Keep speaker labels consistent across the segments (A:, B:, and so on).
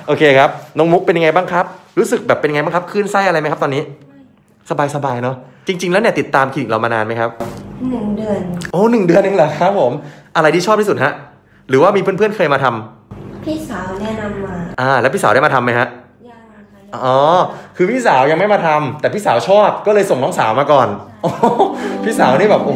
A: โอเคครับน้องมุกเป็นยังไงบ้างครับรู้สึกแบบเป็นยังไงบ้างครับคลื่นไส้อะไรไหมครับตอนนี้สบายเนาะจริงๆแล้วเนี่ยติดตามคลินิกเรามานานไหมครับ
B: 1 เดือน
A: โอ้1 เดือนเองเหรอครับผมอะไรที่ชอบที่สุดฮะหรือว่ามีเพื่อนๆเคยมาทำ
B: พี่สาวแนะนำมา
A: แล้วพี่สาวได้มาทำไหมฮะ
B: ยังค่ะ
A: อ๋อคือพี่สาวยังไม่มาทำแต่พี่สาวชอบก็เลยส่งน้องสาวมาก่อนพี่สาวนี่แบบ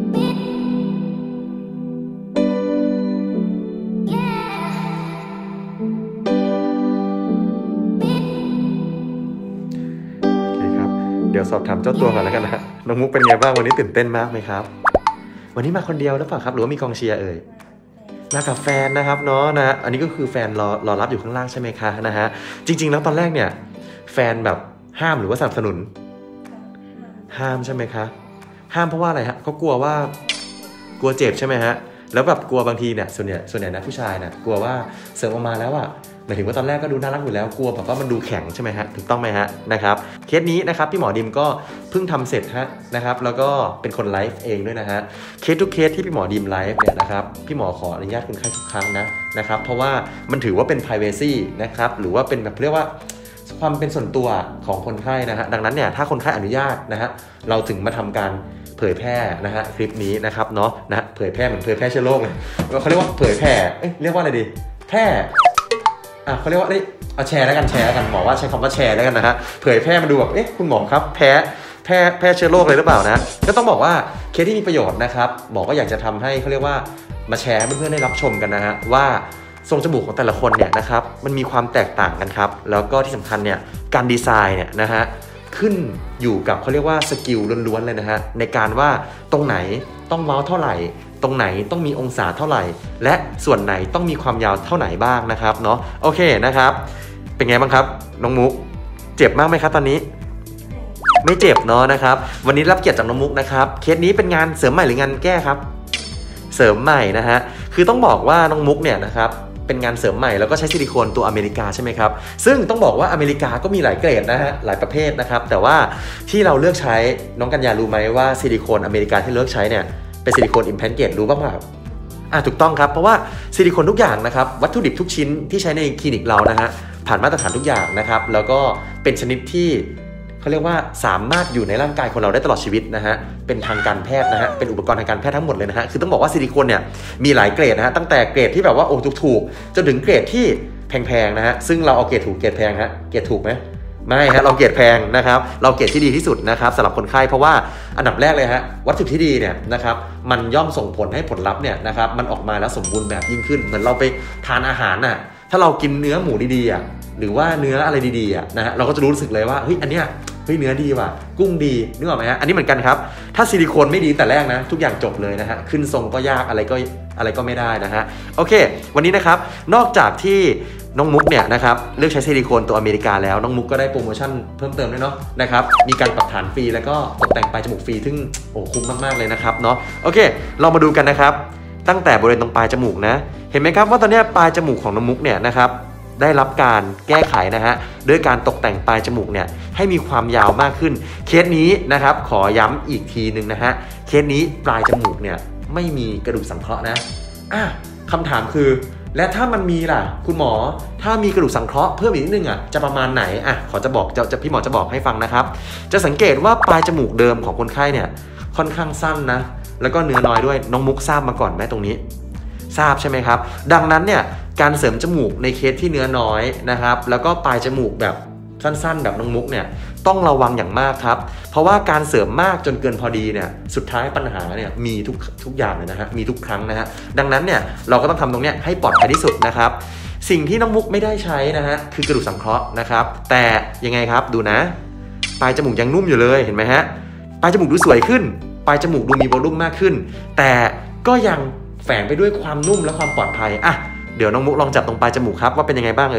A: เดี๋ยวสอบถามเจ้าตัวก่อนแล้วกันนะน้องมุกเป็นไงบ้างวันนี้ตื่นเต้นมากไหมครับวันนี้มาคนเดียวหรือเปล่าครับหรือว่ามีกองเชียร์มากับแฟนนะครับเนาะนะอันนี้ก็คือแฟนรอรับอยู่ข้างล่างใช่ไหมคะนะฮะจริงๆแล้วตอนแรกเนี่ยแฟนแบบห้ามหรือว่าสนับสนุนห้ามใช่ไหมคะห้ามเพราะว่าอะไรฮะเขากลัวเจ็บใช่ไหมฮะแล้วแบบกลัวบางทีเนี่ยส่วนใหญ่นะผู้ชายเนี่ยกลัวว่าเสริมออกมาแล้วอะหมายถึงว่าตอนแรกก็ดูน่ารักอยู่แล้วกลัวแบบว่ามันดูแข็งใช่ไหมฮะถูกต้องไหมฮะนะครับเคสนี้นะครับพี่หมอดิมก็เพิ่งทำเสร็จฮะนะครับแล้วก็เป็นคนไลฟ์เองด้วยนะฮะเคสทุกเคสที่พี่หมอดิมไลฟ์เนี่ยนะครับพี่หมอขออนุญาตคนไข้ทุกครั้งนะครับเพราะว่ามันถือว่าเป็น privacy นะครับหรือว่าเป็นแบบเรียกว่าความเป็นส่วนตัวของคนไข้นะฮะดังนั้นเนี่ยถ้าคนไข้อนุญาตนะฮะเราถึงมาทำการเผยแพร่นะฮะคลิปนี้นะครับเนาะนะเผยแพร่เหมือนเผยแพร่เชื้อโรคเลยเขาเรียกว่าเผยแพร่เรียกว่าอะไรดีแพร่เขาเรียกว่าเอาแชร์แล้วกันหมอว่าใช้คำว่าแชร์แล้วกันนะฮะเผยแพร่มาดูแบบคุณหมอครับแพร่เชื้อโรคเลยหรือเปล่านะก็ต้องบอกว่าเคสที่มีประโยชน์นะครับหมอก็อยากจะทำให้เขาเรียกว่ามาแชร์ให้เพื่อนๆได้รับชมกันนะฮะว่าทรงจมูกของแต่ละคนเนี่ยนะครับมันมีความแตกต่างกันครับแล้วก็ที่สำคัญเนี่ยการดีไซน์เนี่ยนะฮะขึ้นอยู่กับเขาเรียกว่าสกิลล้วนๆเลยนะฮะในการว่าตรงไหนต้องเว้าเท่าไหร่ตรงไหนต้องมีองศาเท่าไหร่และส่วนไหนต้องมีความยาวเท่าไหนบ้างนะครับเนาะโอเคนะครับเป็นไงบ้างครับน้องมุกเจ็บมากไหมครับตอนนี้ไม่เจ็บเนาะนะครับวันนี้รับเกียรติจากน้องมุกนะครับเคสนี้เป็นงานเสริมใหม่หรืองานแก้ครับเสริมใหม่นะฮะคือต้องบอกว่าน้องมุกเนี่ยนะครับเป็นงานเสริมใหม่แล้วก็ใช้ซิลิโคนตัวอเมริกาใช่ไหมครับซึ่งต้องบอกว่าอเมริกาก็มีหลายเกรดนะฮะหลายประเภทนะครับแต่ว่าที่เราเลือกใช้น้องกัญญารู้ไหมว่าซิลิโคนอเมริกาที่เลือกใช้เนี่ยเป็นซิลิโคนอิมแพลนเกตรู้บ้างเปล่าถูกต้องครับเพราะว่าซิลิโคนทุกอย่างนะครับวัตถุดิบทุกชิ้นที่ใช้ในคลินิกเรานะฮะผ่านมาตรฐานทุกอย่างนะครับแล้วก็เป็นชนิดที่เขาเรียกว่าสามารถอยู่ในร่างกายของเราได้ตลอดชีวิตนะฮะเป็นทางการแพทย์นะฮะเป็นอุปกรณ์ทางการแพทย์ทั้งหมดเลยนะฮะคือต้องบอกว่าซิลิโคนเนี่ยมีหลายเกรดนะฮะตั้งแต่เกรดที่แบบว่าถูกจนถึงเกรดที่แพงๆนะฮะซึ่งเราเอาเกรดถูกเกรดแพงฮะเกรดถูกไหมไม่ฮะเราเกรดแพงนะครับเราเกรดที่ดีที่สุดนะครับสำหรับคนไข้เพราะว่าอันดับแรกเลยฮะวัตถุที่ดีเนี่ยนะครับมันย่อมส่งผลให้ผลลัพธ์เนี่ยนะครับมันออกมาแล้วสมบูรณ์แบบยิ่งขึ้นเหมือนเราไปทานอาหารน่ะถ้าเรากินเนื้อหมูดีๆหรือว่าเนื้ออะไรดีๆนะฮะเราก็จะรู้สึกเลยว่าเฮ้ยอันเนี้ยเนื้อดีว่ะกุ้งดีนึกออกไหมฮะอันนี้เหมือนกันครับถ้าซิลิโคนไม่ดีแต่แรกนะทุกอย่างจบเลยนะฮะขึ้นทรงก็ยากอะไรก็ไม่ได้นะฮะโอเควันนี้นะครับนอกจากที่น้องมุกเนี่ยนะครับเลือกใช้ซิลิโคนตัวอเมริกาแล้วน้องมุกก็ได้โปรโมชั่นเพิ่มเติมด้วยเนาะนะครับมีการปรับฐานฟรีแล้วก็ตกแต่งปลายจมูกฟรีซึ่งคุ้มมากๆเลยนะครับเนาะโอเคเรามาดูกันนะครับตั้งแต่บริเวณตรงปลายจมูกนะเห็นไหมครับว่าตอนนี้ปลายจมูกของน้องมุกเนี่ยนะครับได้รับการแก้ไขนะฮะด้วยการตกแต่งปลายจมูกเนี่ยให้มีความยาวมากขึ้นเคสนี้นะครับขอย้ำอีกทีนึงนะฮะเคสนี้ปลายจมูกเนี่ยไม่มีกระดูกสังเคราะห์นะคำถามคือและถ้ามันมีล่ะคุณหมอถ้ามีกระดูกสังเคราะห์เพิ่มอีกนิดนึงจะประมาณไหนพี่หมอจะบอกให้ฟังนะครับจะสังเกตว่าปลายจมูกเดิมของคนไข้เนี่ยค่อนข้างสั้นนะแล้วก็เนื้อน้อยด้วยน้องมุกทราบมาก่อนไหมตรงนี้ทราบใช่ไหมครับดังนั้นเนี่ยการเสริมจมูกในเคสที่เนื้อน้อยนะครับแล้วก็ปลายจมูกแบบสั้นๆแบบน้องมุกเนี่ยต้องระวังอย่างมากครับเพราะว่าการเสริมมากจนเกินพอดีเนี่ยสุดท้ายปัญหาเนี่ยมีทุกอย่างเลยนะฮะมีทุกครั้งนะฮะดังนั้นเนี่ยเราก็ต้องทำตรงเนี้ยให้ปลอดภัยที่สุดนะครับสิ่งที่น้องมุกไม่ได้ใช้นะฮะคือกระดูกสังเคราะห์นะครับแต่ยังไงครับดูนะปลายจมูกยังนุ่มอยู่เลยเห็นไหมฮะปลายจมูกดูสวยขึ้นปลายจมูกดูมีวอลลุ่มมากขึ้นแต่ก็ยังแฝงไปด้วยความนุ่มและความปลอดภัยเดี๋ยวน้องมุกลองจับตรงปลายจมูกครับว่าเป็นยังไงบ้าง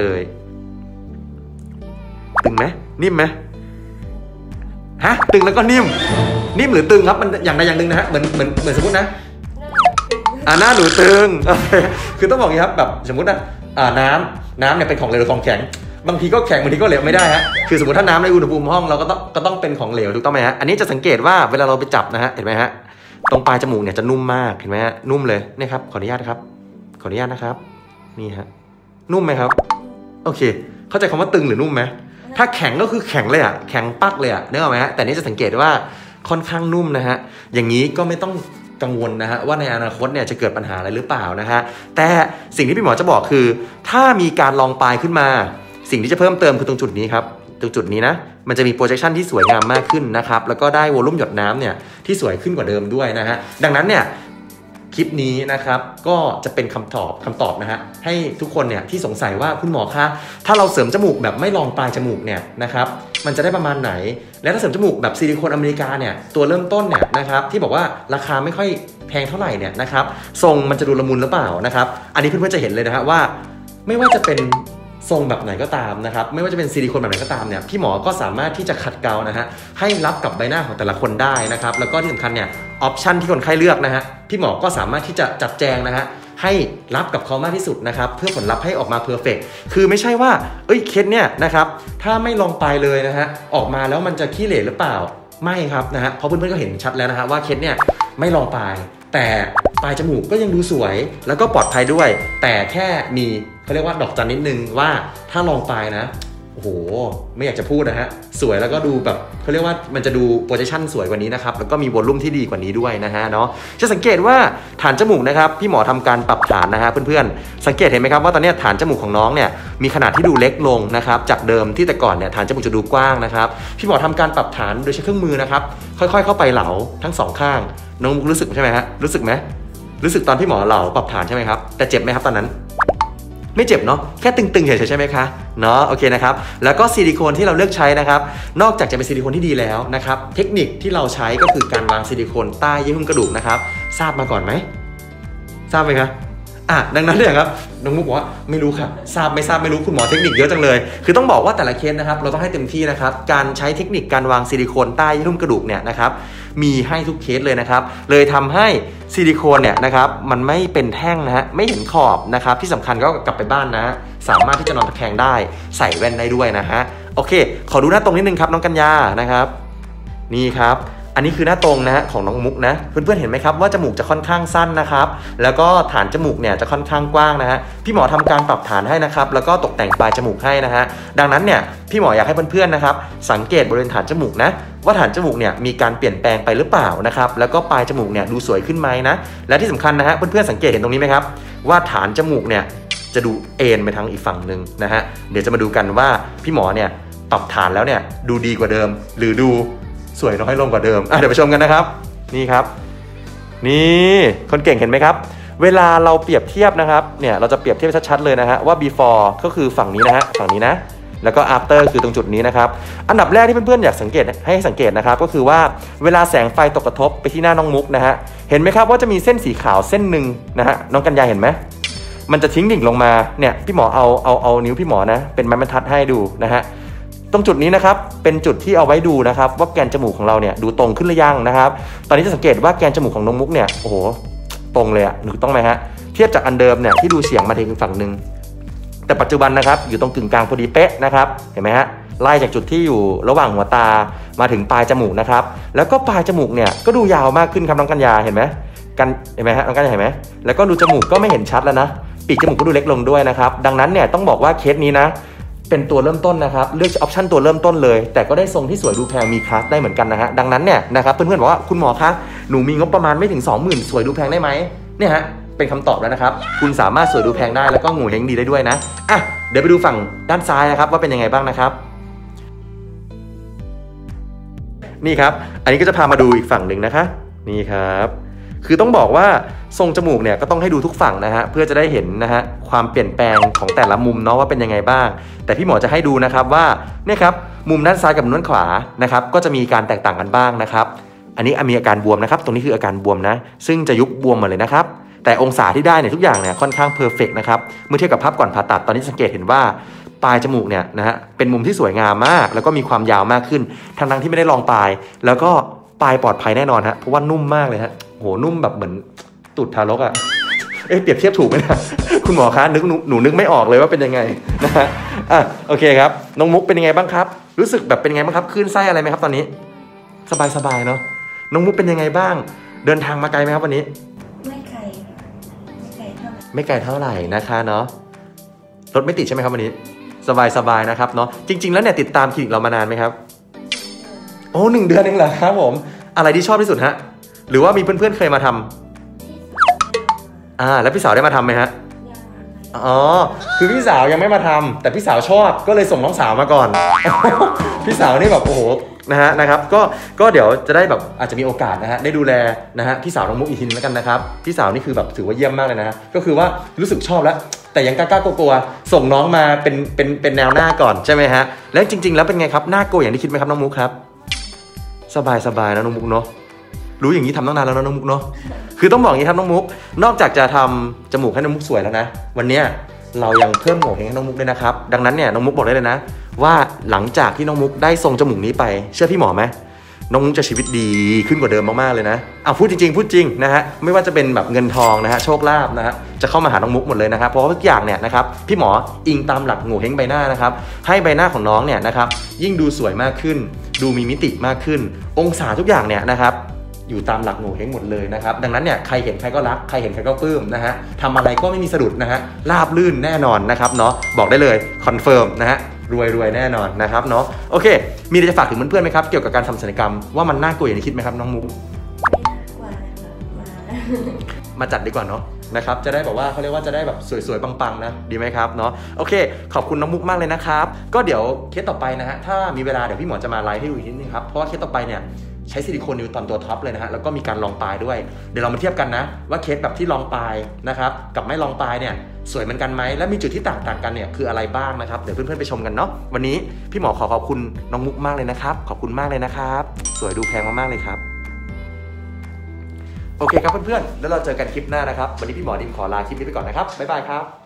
A: ตึงไหมนิ่มไหมตึงแล้วก็นิ่มหรือตึงครับมันอย่างใดอย่างหนึ่งนะฮะเหมือนสมมตินะหน้าหนูตึงคือต้องบอกอย่างนี้ครับแบบสมมตินะน้ำเนี่ยเป็นของเหลวหรือของแข็งบางทีก็แข็งบางทีก็เหลวไม่ได้ฮะคือสมมติถ้าน้ำในอุณหภูมิห้องเราก็ต้องเป็นของเหลวถูกต้องไหมฮะอันนี้จะสังเกตว่าเวลาเราไปจับนะฮะเห็นไหมฮะตรงปลายจมูกเนี่ยจะนุ่มมากเห็นไหมฮะนุ่มเลยนี่ครับขออนุญาตนะครับนี่ฮะนุ่มไหมครับโอเคเข้าใจคำว่าตึงหรือนุ่มไหมถ้าแข็งก็คือแข็งเลยอะแข็งปักเลยอะนึกออกไหมฮะแต่นี่จะสังเกตว่าค่อนข้างนุ่มนะฮะอย่างนี้ก็ไม่ต้องกังวลนะฮะว่าในอนาคตเนี่ยจะเกิดปัญหาอะไรหรือเปล่านะฮะแต่สิ่งที่พี่หมอจะบอกคือถ้ามีการลองปลายขึ้นมาสิ่งที่จะเพิ่มเติมคือตรงจุดนี้ครับตรงจุดนี้นะมันจะมีโปรเจคชันที่สวยงามมากขึ้นนะครับแล้วก็ได้วอลลุ่มหยดน้ำเนี่ยที่สวยขึ้นกว่าเดิมด้วยนะฮะดังนั้นเนี่ยคลิปนี้นะครับก็จะเป็นคำตอบนะฮะให้ทุกคนเนี่ยที่สงสัยว่าคุณหมอคะถ้าเราเสริมจมูกแบบไม่ลองปลายจมูกเนี่ยนะครับมันจะได้ประมาณไหนและถ้าเสริมจมูกแบบซิลิโคนอเมริกาเนี่ยตัวเริ่มต้นเนี่ยนะครับที่บอกว่าราคาไม่ค่อยแพงเท่าไหร่เนี่ยนะครับทรงมันจะดูละมุนหรือเปล่านะครับอันนี้เพื่อนๆจะเห็นเลยนะฮะว่าไม่ว่าจะเป็นทรงแบบไหนก็ตามนะครับไม่ว่าจะเป็นซิลิโคนแบบไหนก็ตามเนี่ยพี่หมอก็สามารถที่จะขัดเกลานะฮะให้รับกับใบหน้าของแต่ละคนได้นะครับแล้วก็ที่สำคัญเนี่ยออปชันที่คนไข้เลือกนะฮะพี่หมอก็สามารถที่จะจัดแจงนะฮะให้รับกับเขามากที่สุดนะครับเพื่อผลลัพธ์ให้ออกมาเพอร์เฟกต์คือไม่ใช่ว่าเคสเนี่ยนะครับถ้าไม่ลองปลายเลยนะฮะออกมาแล้วมันจะขี้เหร่หรือเปล่าไม่ครับนะฮะเพราะเพื่อนๆก็เห็นชัดแล้วนะฮะว่าเคสเนี่ยไม่ลองปลายแต่ปลายจมูกก็ยังดูสวยแล้วก็ปลอดภัยด้วยแต่แค่มีเขาเรียกว่าดอกจันนิดนึงว่าถ้าลองปลายนะโอ้โหไม่อยากจะพูดนะฮะสวยแล้วก็ดูแบบเขาเรียกว่ามันจะดูโปรเจคชั่นสวยกว่านี้นะครับแล้วก็มีวอลลุ่มที่ดีกว่านี้ด้วยนะฮะเนาะจะสังเกตว่าฐานจมูกนะครับพี่หมอทำการปรับฐานนะฮะเพื่อนๆสังเกตเห็นไหมครับว่าตอนนี้ฐานจมูกของน้องเนี่ยมีขนาดที่ดูเล็กลงนะครับจากเดิมที่แต่ก่อนเนี่ยฐานจมูกจะดูกว้างนะครับพี่หมอทำการปรับฐานโดยใช้เครื่องมือนะครับค่อยๆเข้าไปเหลาทั้งสองข้างน้องมุกรู้สึกใช่ไหมฮะรู้สึกไหมรู้สึกตอนพี่หมอเหลาปรับฐานใช่ไหมครับแต่เจ็บไหมครับตอนนั้นไม่เจ็บเนาะแค่ตึงๆเฉยๆใช่ไหมคะเนาะโอเคนะครับแล้วก็ซิลิโคนที่เราเลือกใช้นะครับนอกจากจะเป็นซิลิโคนที่ดีแล้วนะครับเทคนิคที่เราใช้ก็คือการวางซิลิโคนใต้เยื่อหุ้มกระดูกนะครับทราบมาก่อนไหมทราบไหมครับดังนั้นเนี่ยครับน้องมุกบอกว่าไม่รู้ครับทราบไม่รู้คุณหมอเทคนิคเยอะจังเลยคือต้องบอกว่าแต่ละเคสนะครับเราต้องให้เต็มที่นะครับการใช้เทคนิคการวางซิลิโคนใต้เยื่อหุ้มกระดูกเนี่ยนะครับมีให้ทุกเคสเลยนะครับเลยทำให้ซิลิโคนเนี่ยนะครับมันไม่เป็นแท่งนะฮะไม่เห็นขอบนะครับที่สำคัญก็กลับไปบ้านนะสามารถที่จะนอนตะแคงได้ใส่แว่นได้ด้วยนะฮะโอเคขอดูหน้าตรงนิดนึงครับน้องกัญญานะครับนี่ครับอันนี้คือหน้าตรงนะฮะของน้องมุกนะเพื่อนๆเห็นไหมครับว่าจมูกจะค่อนข้างสั้นนะครับแล้วก็ฐานจมูกเนี่ยจะค่อนข้างกว้างนะฮะพี่หมอทำการปรับฐานให้นะครับแล้วก็ตกแต่งปลายจมูกให้นะฮะดังนั้นเนี่ยพี่หมออยากให้เพื่อนๆนะครับสังเกตบริเวณฐานจมูกนะว่าฐานจมูกเนี่ยมีการเปลี่ยนแปลงไปหรือเปล่านะครับแล้วก็ปลายจมูกเนี่ยดูสวยขึ้นไหมนะและที่สำคัญนะฮะเพื่อนๆสังเกตเห็นตรงนี้ไหมครับว่าฐานจมูกเนี่ยจะดูเอ็นไปทางอีกฝั่งหนึ่งนะฮะเดี๋ยวจะมาดูกันว่าพี่หมอเนี่ยปรับฐานแล้วเนี่ยดูดีกว่าเดิมหรือดูสวยน้อยลงกว่าเดิมเดี๋ยวไปชมกันนะครับนี่ครับนี่คนเก่งเห็นไหมครับเวลาเราเปรียบเทียบนะครับเนี่ยเราจะเปรียบเทียบชัดๆเลยนะฮะว่า before ก็คือฝั่งนี้นะฮะฝั่งนี้นะแล้วก็ after คือตรงจุดนี้นะครับอันดับแรกที่เพื่อนๆอยากสังเกตให้สังเกตนะครับก็คือว่าเวลาแสงไฟตกกระทบไปที่หน้าน้องมุกนะฮะเห็นไหมครับว่าจะมีเส้นสีขาวเส้นหนึ่งนะฮะน้องกัญญาเห็นไหมมันจะทิ้งดิ่งลงมาเนี่ยพี่หมอเอานิ้วพี่หมอนะเป็นไม้บรรทัดให้ดูนะฮะตรงจุดนี้นะครับเป็นจุดที่เอาไว้ดูนะครับว่าแกนจมูกของเราเนี่ยดูตรงขึ้นหรือยังนะครับตอนนี้จะสังเกตว่าแกนจมูกของน้องมุกเนี่ยโอ้โหตรงเลยถูกต้องไหมฮะเทียบจากอันเดิมเนี่ยที่ดูเฉียงมาถึงฝั่งหนึ่งแต่ปัจจุบันนะครับอยู่ตรงกึ่งกลางพอดีเป๊ะนะครับเห็นไหมฮะไล่จากจุดที่อยู่ระหว่างหัวตามาถึงปลายจมูกนะครับแล้วก็ปลายจมูกเนี่ยก็ดูยาวมากขึ้นครับน้องกัญญาเห็นไหมเห็นไหมฮะน้องกัญญาเห็นไหมแล้วก็ดูจมูกก็ไม่เห็นชัดแล้วนะปีกจมูกก็ดูเล็กลงด้วยนะครับดังนั้นเนี่ยต้องบอกว่าเคสนี้นะเป็นตัวเริ่มต้นนะครับเลือกออปชั่นตัวเริ่มต้นเลยแต่ก็ได้ทรงที่สวยดูแพงมีคลาสได้เหมือนกันนะฮะดังนั้นเนี่ยนะครับเพื่อนๆบอกว่าคุณหมอคะหนูมีงบประมาณไม่ถึง 20,000 สวยดูแพงได้ไหมเนี่ยฮะเป็นคำตอบแล้วนะครับคุณสามารถสวยดูแพงได้แล้วก็โง่เฮงดีได้ด้วยนะเดี๋ยวไปดูฝั่งด้านซ้ายนะครับว่าเป็นยังไงบ้างนะครับนี่ครับอันนี้ก็จะพามาดูอีกฝั่งหนึ่งนะคะนี่ครับคือต้องบอกว่าทรงจมูกเนี่ยก็ต้องให้ดูทุกฝั่งนะฮะเพื่อจะได้เห็นนะฮะความเปลี่ยนแปลงของแต่ละมุมเนาะว่าเป็นยังไงบ้างแต่พี่หมอจะให้ดูนะครับว่าเนี่ยครับมุมด้านซ้ายกับมุมด้านขวานะครับก็จะมีการแตกต่างกันบ้างนะครับอันนี้มีอาการบวมนะครับตรงนี้คืออาการบวมนะซึ่งจะยุบบวมมาเลยนะครับแต่องศาที่ได้เนี่ยทุกอย่างเนี่ยค่อนข้างเพอร์เฟกต์นะครับเมื่อเทียบกับภาพก่อนผ่าตัดตอนนี้สังเกตเห็นว่าปลายจมูกเนี่ยนะฮะเป็นมุมที่สวยงามมากแล้วก็มีความยาวมากขึ้นทั้งที่ไม่ได้ลองปลายแล้วก็ปลายปลอดภัยแน่นอนฮะเพราะว่านุ่มมากเลยฮะโหนุ่มแบบเหมือนตูดทารกเปรียบเทียบถูกไหมนะคุณหมอคะหนูนึกไม่ออกเลยว่าเป็นยังไงนะฮะโอเคครับน้องมุกเป็นยังไงบ้างครับรู้สึกแบบเป็นยังไงบ้างครับคลื่นไส้อะไรไหมครับตอนนี้สบายเนาะน้องมุกเป็นยังไงบ้างเดินทางมาไกลไหมครับวันนี้
B: ไม่ไกลเท่าไหร่
A: นะคะเนาะรถไม่ติดใช่ไหมครับวันนี้สบายนะครับเนาะจริงๆแล้วเนี่ยติดตามคลินิกเรามานานไหมครับโอ้1 เดือนเองเหรอครับผมอะไรที่ชอบที่สุดฮะหรือว่ามีเพื่อนๆเคยมาทำแล้วพี่สาวได้มาทำไหมฮะอ๋อคือพี่สาวยังไม่มาทำแต่พี่สาวชอบก็เลยส่งน้องสาวมาก่อน พี่สาวนี่แบบโอ้โหนะครับก็เดี๋ยวจะได้แบบอาจจะมีโอกาสนะฮะได้ดูแลนะฮะพี่สาวน้องมุกอีกทีนึงแล้วกันนะครับพี่สาวนี่คือแบบถือว่าเยี่ยมมากเลยนะก็คือว่ารู้สึกชอบแล้วแต่ยังกล้ากลัวๆส่งน้องมาเป็นแนวหน้าก่อนใช่ไหมฮะแล้วจริงๆแล้วเป็นไงครับน่ากลัวอย่างที่คิดไหมครับน้องมุกครับสบายนะน้องมุกเนาะรู้อย่างนี้ทำตั้งนานแล้วน้องมุกเนาะคือต้องบอกอย่างนี้ครับน้องมุกนอกจากจะทำจมูกให้น้องมุกสวยแล้วนะวันนี้เรายังเพิ่มโหงเห้งให้น้องมุกด้วยนะครับดังนั้นเนี่ยน้องมุกบอกได้เลยนะว่าหลังจากที่น้องมุกได้ทรงจมูกนี้ไปเชื่อพี่หมอไหมน้องมุกจะชีวิตดีขึ้นกว่าเดิมมากๆเลยนะพูดจริงนะฮะไม่ว่าจะเป็นแบบเงินทองนะฮะโชคลาภนะฮะจะเข้ามาหาน้องมุกหมดเลยนะครับเพราะว่าทุกอย่างเนี่ยนะครับพี่หมออิงตามหลักโหงเห้งใบหน้านะครับให้ใบหน้าของน้องเนี่ยนะครับยิ่งดูสวยมากขึ้นดูมีมิติมากขึ้นองศาทุกอย่างเนี่ยนะครับอยู่ตามหลักโหงเห้งหมดเลยนะครับดังนั้นเนี่ยใครเห็นใครก็รักใครเห็นใครก็ปลื้มนะฮะทำอะไรก็ไม่มีสะดุดนะฮะราบลื่นแน่นอนนะครับเนาะบอกได้เลยคอนเฟิร์มนะฮะรวยแน่นอนนะครับเนาะโอเคมีอะไรจะฝากถึงเพื่อนๆไหมครับเกี่ยวกับการทำศัลยกรรมว่ามันน่ากลัวอย่างที่คิดไหมครับน้องมุกมาจัดดีกว่าเนาะนะครับจะได้แบบว่าเขาเรียกว่าจะได้แบบสวยๆปังๆนะดีไหมครับเนาะโอเคขอบคุณน้องมุกมากเลยนะครับก็เดี๋ยวเคสต่อไปนะฮะถ้ามีเวลาเดี๋ยวพี่หมอจะมาไลฟ์ให้ดูอีกนิดนึงครับเพราะว่าเคสต่อไปเนี่ยใช้ซิลิโคนนิวตอนตัวท็อปเลยนะฮะแล้วก็มีการลองปลายด้วยเดี๋ยวเรามาเทียบกันนะว่าเคสแบบที่ลองปลายนะครับกับไม่ลองปลายเนี่ยสวยเหมือนกันไหมและมีจุดที่ต่างกันเนี่ยคืออะไรบ้างนะครับเดี๋ยวเพื่อนๆไปชมกันเนาะวันนี้พี่หมอขอบคุณน้องมุกมากเลยนะครับขอบคุณมากเลยนะครับสวยดูแพงมากๆเลยครับโอเคครับเพื่อนๆแล้วเราเจอกันคลิปหน้านะครับวันนี้พี่หมอดิมขอลาคลิปนี้ไปก่อนนะครับบ๊ายบายครับ